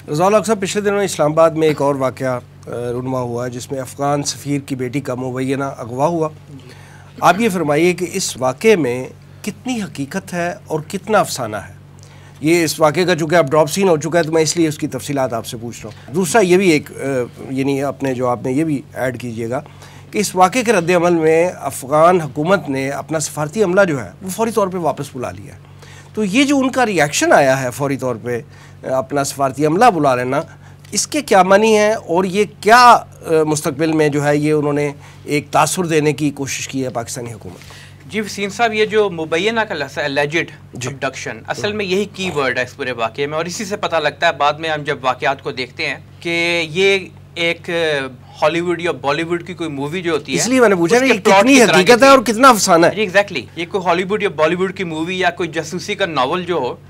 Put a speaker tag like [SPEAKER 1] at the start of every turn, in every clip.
[SPEAKER 1] रज़ाउल हक साहब, पिछले दिनों इस्लामाबाद में एक और वाक़या रुनमा हुआ है जिसमें अफ़गान सफ़ीर की बेटी का मुबैना अगवा हुआ। आप ये फरमाइए कि इस वाक़े में कितनी हकीकत है और कितना अफसाना है। ये इस वाक़े का चूँकि अब ड्रॉप सीन हो चुका है तो मैं इसलिए उसकी तफसीलात आपसे पूछ रहा हूँ। दूसरा ये भी एक यानी अपने जवाब में ये भी ऐड कीजिएगा कि इस वाक़े के रद्द-ए-अमल में अफ़गान हुकूमत ने अपना सफारती अमला जो है वो फ़ौरी तौर पर वापस बुला लिया है। तो ये जो उनका रिएक्शन आया है फ़ौरी तौर पे अपना सफारती अमला बुला लेना, इसके क्या मानी है और ये क्या मुस्तकबिल में जो है ये उन्होंने एक तासुर देने की कोशिश की है पाकिस्तानी हुकूमत?
[SPEAKER 2] जी वसीम साहब, ये जो मुबैना का लफ्ज़ एलिजिड अबडक्शन असल में यही की वर्ड है इस पूरे वाक़े में, और इसी से पता लगता है बाद में हम जब वाक़यात को देखते हैं कि ये एक हॉलीवुड या बॉलीवुड की कोई मूवी जो होती है, इसलिए मैंने पूछा कि कितनी हकीकत है और कितना अफसाना है। एग्जैक्टली, ये कोई हॉलीवुड या बॉलीवुड की मूवी या कोई जासूसी का नॉवल जो हो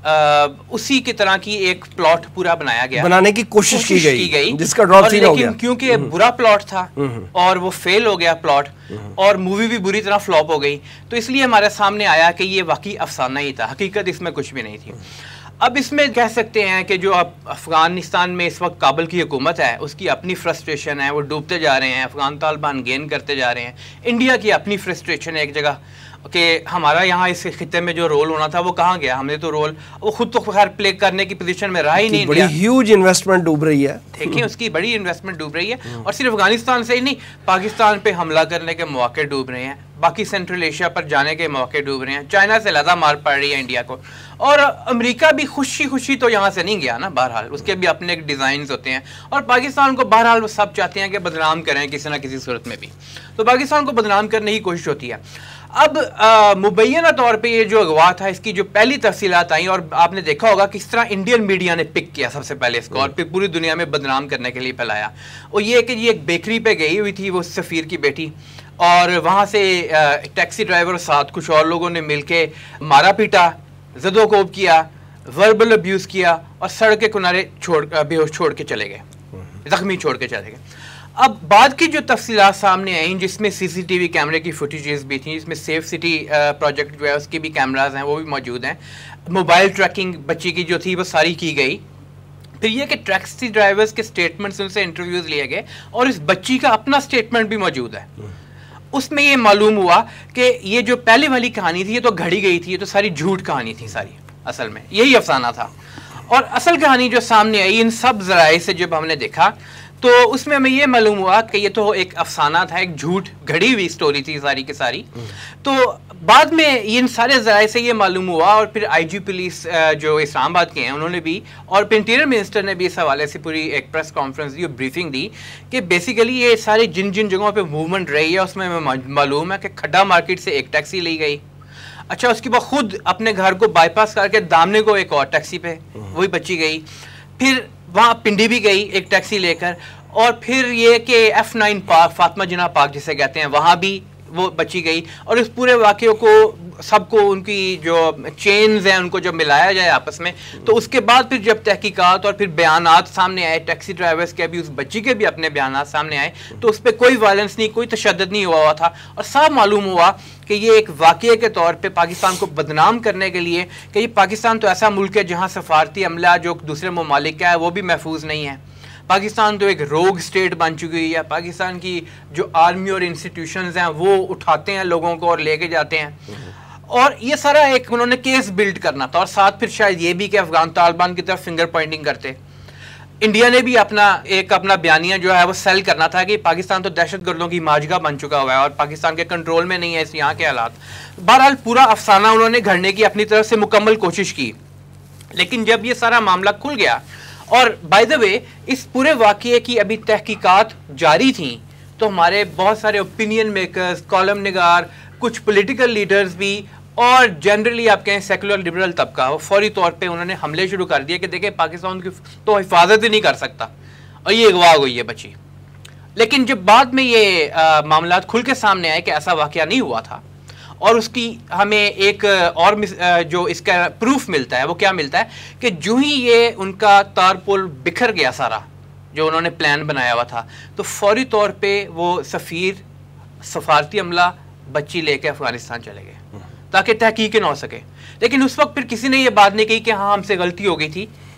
[SPEAKER 2] उसी की तरह की एक प्लॉट पूरा बनाया गया, बनाने की कोशिश की गई जिसका ड्रॉप सीन हो गया। क्योंकि बुरा प्लॉट था और वो फेल हो गया प्लॉट, और मूवी भी बुरी तरह फ्लॉप हो गई, तो इसलिए हमारे सामने आया कि ये वाकई अफसाना ही था, हकीकत इसमें कुछ भी नहीं थी। अब इसमें कह सकते हैं कि जो अब अफ़गानिस्तान में इस वक्त काबुल की हुकूमत है उसकी अपनी फ्रस्ट्रेशन है, वो डूबते जा रहे हैं, अफ़गान तालिबान गेन करते जा रहे हैं। इंडिया की अपनी फ्रस्ट्रेशन है एक जगह कि हमारा यहाँ इस खित्ते में जो रोल होना था वो कहाँ गया, हमने तो रोल वो खुद तो खैर प्ले करने की पोजीशन में रहा ही नहीं।
[SPEAKER 1] बड़ी ह्यूज इन्वेस्टमेंट डूब रही है,
[SPEAKER 2] देखिए उसकी बड़ी इन्वेस्टमेंट डूब रही है, और सिर्फ अफगानिस्तान से ही नहीं, पाकिस्तान पे हमला करने के मौके डूब रहे हैं, बाकी सेंट्रल एशिया पर जाने के मौके डूब रहे हैं, चाइना से ज़्यादा मार पड़ रही है इंडिया को, और अमेरिका भी खुशी खुशी तो यहाँ से नहीं गया ना, बहरहाल उसके भी अपने डिज़ाइंस होते हैं, और पाकिस्तान को बहरहाल वो सब चाहते हैं कि बदनाम करें किसी ना किसी सूरत में भी, तो पाकिस्तान को बदनाम करने की कोशिश होती है। अब मुबैना तौर पे ये जो अगवा था इसकी जो पहली तफसीलात आई, और आपने देखा होगा किस तरह इंडियन मीडिया ने पिक किया सबसे पहले इसको और फिर पूरी दुनिया में बदनाम करने के लिए फैलाया, वो ये कि ये एक बेकरी पे गई हुई थी वो सफ़ीर की बेटी, और वहाँ से टैक्सी ड्राइवर और साथ कुछ और लोगों ने मिलके मारा पीटा, ज़दोकोब किया, वर्बल अब्यूज़ किया, और सड़क के किनारे बेहोश छोड़ के चले गए, ज़ख्मी छोड़ के चले गए। अब बाद की जो तफसीलात सामने आई जिसमें सीसीटीवी कैमरे की फुटेजेस भी थी, जिसमें सेफ सिटी प्रोजेक्ट जो है उसके भी कैमराज हैं वो भी मौजूद हैं, मोबाइल ट्रैकिंग बच्ची की जो थी वो सारी की गई, फिर ये कि टैक्सी ड्राइवर्स के स्टेटमेंट्स उनसे इंटरव्यूज़ लिए गए, और इस बच्ची का अपना स्टेटमेंट भी मौजूद है। उसमें ये मालूम हुआ कि ये जो पहले वाली कहानी थी ये तो घड़ी गई थी, ये तो सारी झूठ कहानी थी सारी, असल में यही अफसाना था, और असल कहानी जो सामने आई इन सब ज़राए से जब हमने देखा तो उसमें हमें ये मालूम हुआ कि ये तो एक अफसाना था, एक झूठ घड़ी हुई स्टोरी थी सारी की सारी। तो बाद में इन सारे ज़राए से ये मालूम हुआ, और फिर आईजी पुलिस जो इस्लामाबाद के हैं उन्होंने भी, और फिर इंटीरियर मिनिस्टर ने भी इस हवाले से पूरी एक प्रेस कॉन्फ्रेंस दी और ब्रीफिंग दी कि बेसिकली ये सारी जिन जिन जगहों पर मूवमेंट रही है उसमें हमें मालूम है कि खड्डा मार्केट से एक टैक्सी ली गई, अच्छा उसके बाद खुद अपने घर को बाईपास करके दामने को एक और टैक्सी पे वही बची गई, फिर वहाँ पिंडी भी गई एक टैक्सी लेकर, और फिर ये कि F9 पार्क, फातिमा जिन्ना पार्क जिसे कहते हैं, वहाँ भी वो बची गई, और इस पूरे वाक़े को सबको उनकी जो चेन्स हैं उनको जब मिलाया जाए आपस में, तो उसके बाद फिर जब तहकीकात और फिर बयानात सामने आए टैक्सी ड्राइवर्स के भी, उस बच्ची के भी अपने बयानात सामने आए, तो उस पर कोई वायलेंस नहीं, कोई तशद्दुद नहीं हुआ था, और साफ मालूम हुआ कि ये एक वाक़े के तौर पे पाकिस्तान को बदनाम करने के लिए कि ये पाकिस्तान तो ऐसा मुल्क है जहाँ सफारती अमला जो दूसरे ममालिक का है वो भी महफूज नहीं है, पाकिस्तान तो एक रोग स्टेट बन चुकी है, पाकिस्तान की जो आर्मी और इंस्टीट्यूशंस हैं वो उठाते हैं लोगों को और लेके जाते हैं, और ये सारा एक उन्होंने केस बिल्ड करना था, और साथ फिर शायद ये भी कि अफगान तालिबान की तरफ फिंगर पॉइंटिंग करते। इंडिया ने भी अपना बयानिया जो है वो सेल करना था कि पाकिस्तान तो दहशत गर्दों की माजगा बन चुका हुआ है और पाकिस्तान के कंट्रोल में नहीं है इस यहाँ के हालात। बहरहाल पूरा अफसाना उन्होंने घड़ने की अपनी तरफ से मुकम्मल कोशिश की, लेकिन जब ये सारा मामला खुल गया, और बाय द वे इस पूरे वाक़ये की अभी तहकीकात जारी थी, तो हमारे बहुत सारे ओपिनियन मेकर्स, कॉलम निगार, कुछ पॉलिटिकल लीडर्स भी, और जनरली आप कहें सेकुलर लिबरल तबका, वो फौरी तौर पे उन्होंने हमले शुरू कर दिए कि देखें पाकिस्तान की तो हिफाजत ही नहीं कर सकता, और ये अगवा हो गई है बच्ची। लेकिन जब बाद में ये मामला खुल के सामने आए कि ऐसा वाक़या नहीं हुआ था, और उसकी हमें एक और जो इसका प्रूफ मिलता है वो क्या मिलता है कि जो ही ये उनका तारपोल बिखर गया सारा जो उन्होंने प्लान बनाया हुआ था, तो फौरी तौर पे वो सफ़ीर सफारती अमला बच्ची लेके अफ़गानिस्तान चले गए ताकि तहकीक ना हो सके। लेकिन उस वक्त फिर किसी ने ये बात नहीं कही कि हाँ हमसे गलती हो गई थी,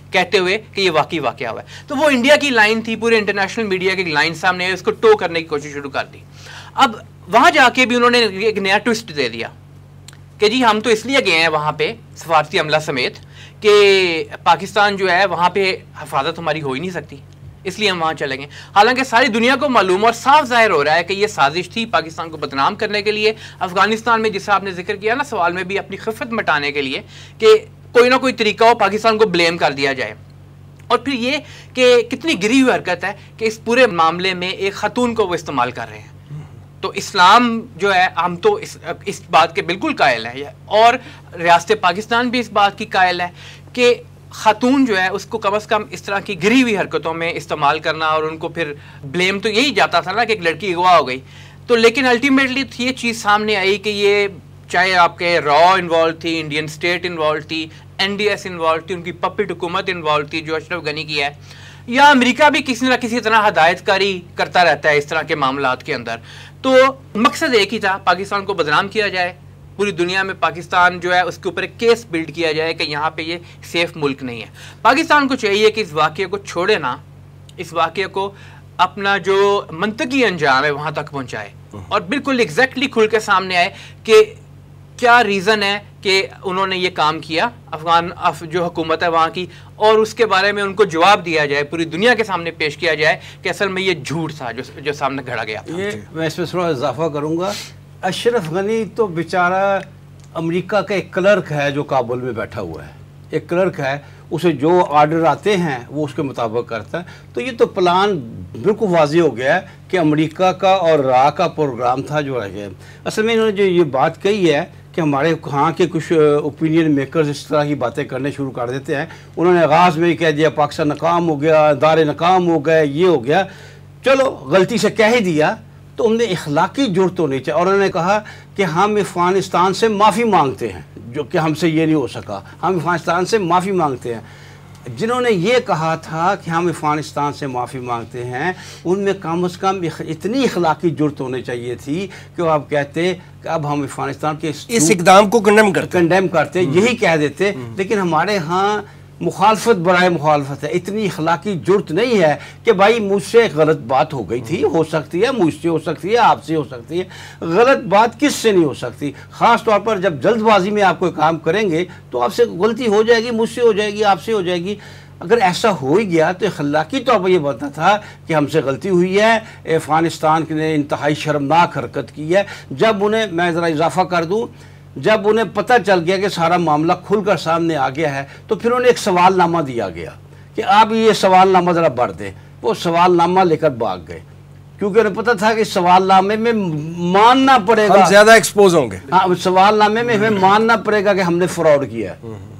[SPEAKER 2] कहते हुए कि ये वाकई वाकया हुआ है। तो वो इंडिया की लाइन थी, पूरे इंटरनेशनल मीडिया की लाइन सामने आई, उसको टो करने की कोशिश शुरू कर दी। अब वहाँ जाके भी उन्होंने एक नया ट्विस्ट दे दिया कि जी हम तो इसलिए गए हैं वहाँ पे सफारती अमला समेत कि पाकिस्तान जो है वहाँ पे हिफाजत हमारी हो ही नहीं सकती, इसलिए हम वहाँ चले गए। हालांकि सारी दुनिया को मालूम और साफ जाहिर हो रहा है कि ये साजिश थी पाकिस्तान को बदनाम करने के लिए, अफगानिस्तान में जिसे आपने जिक्र किया ना सवाल में भी, अपनी खिफत मिटाने के लिए कि कोई ना कोई तरीका हो पाकिस्तान को ब्लेम कर दिया जाए। और फिर ये कि कितनी गिरी हुई हरकत है कि इस पूरे मामले में एक खातून को वो इस्तेमाल कर रहे हैं। तो इस्लाम जो है, हम तो इस बात के बिल्कुल कायल है, और रियासत पाकिस्तान भी इस बात की कायल है कि खातून जो है उसको कम अज़ कम इस तरह की गिरी हुई हरकतों में इस्तेमाल करना, और उनको फिर ब्लेम तो यही जाता था ना कि एक लड़की अगवा हो गई। तो लेकिन अल्टीमेटली ये चीज़ सामने आई कि ये चाहे आपके रॉ इन्वॉल्व थी, इंडियन स्टेट इन्वॉल्व थी, NDS इन्वॉल्व थी, उनकी पपिट हुकूमत इन्वॉल्व थी जो अशरफ गनी की है, या अमेरिका भी किसी न किसी तरह हदायतकारी करता रहता है इस तरह के मामलात के अंदर। तो मकसद एक ही था, पाकिस्तान को बदनाम किया जाए, पूरी दुनिया में पाकिस्तान जो है उसके ऊपर एक केस बिल्ड किया जाए कि यहाँ पे ये सेफ मुल्क नहीं है। पाकिस्तान को चाहिए कि इस वाक़े को छोड़े ना, इस वाक़े को अपना जो मंतकी अंजाम है वहाँ तक पहुँचाए, और बिल्कुल एग्जैक्टली खुल के सामने आए कि क्या रीज़न है कि उन्होंने ये काम किया अफगान जो हुकूमत है वहाँ की, और उसके बारे में उनको जवाब दिया जाए, पूरी दुनिया के सामने पेश किया जाए कि असल में ये झूठ था जो सामने घड़ा गया था।
[SPEAKER 3] ये मैं इसमें थोड़ा इजाफा करूँगा, अशरफ गनी तो बेचारा अमेरिका का एक क्लर्क है जो काबुल में बैठा हुआ है, एक क्लर्क है, उसे जो आर्डर आते हैं वो उसके मुताबिक करता है। तो ये तो प्लान बिल्कुल वाज़ेह हो गया है कि अमेरिका का और रा का प्रोग्राम था जो रह गया। असल में इन्होंने जो ये बात कही है कि हमारे यहाँ के कुछ ओपिनियन मेकर्स इस तरह की बातें करने शुरू कर देते हैं, उन्होंने आगाज़ में ही कह दिया पाकिस्तान नाकाम हो गया, अदारे नाकाम हो गए, ये हो गया, चलो गलती से कह ही दिया, तो उनने इखलाकी जुर्त होनी चाहिए। और उन्होंने कहा कि हम अफ़गानिस्तान से माफ़ी मांगते हैं जो कि हमसे ये नहीं हो सका, हम अफ़गानिस्तान से माफ़ी मांगते हैं। जिन्होंने ये कहा था कि हम अफ़गानिस्तान से माफ़ी मांगते हैं, उनमें कम से कम इतनी इखलाकी जुर्त होनी चाहिए थी कि वो आप कहते कि अब हम अफ़गानिस्तान के
[SPEAKER 1] इस इक़दाम को कंडेम करते
[SPEAKER 3] यही कह देते। लेकिन हमारे यहाँ मुखालफत बराए मुखालफत है, इतनी इखलाकी जुर्त नहीं है कि भाई मुझसे गलत बात हो गई थी, हो सकती है, मुझसे हो सकती है, आपसे हो सकती है, गलत बात किससे नहीं हो सकती। ख़ास तौर पर जब जल्दबाजी में आप कोई काम करेंगे तो आपसे गलती हो जाएगी, मुझसे हो जाएगी, आपसे हो जाएगी। अगर ऐसा हो ही गया तो इखलाकी तौर पर यह बनता था कि हमसे गलती हुई है, अफ़गानिस्तान ने इंतहाई शर्मनाक हरकत की है। जब उन्हें, मैं ज़रा इजाफा कर दूँ, जब उन्हें पता चल गया कि सारा मामला खुलकर सामने आ गया है, तो फिर उन्हें एक सवालनामा दिया गया कि आप ये सवालनामा ज़रा भर दें। वो सवालनामा लेकर भाग गए, क्योंकि उन्हें पता था कि सवालनामे में मानना पड़ेगा,
[SPEAKER 1] हम ज़्यादा एक्सपोज होंगे।
[SPEAKER 3] हाँ, सवालनामे में हमें मानना पड़ेगा कि हमने फ्रॉड किया है।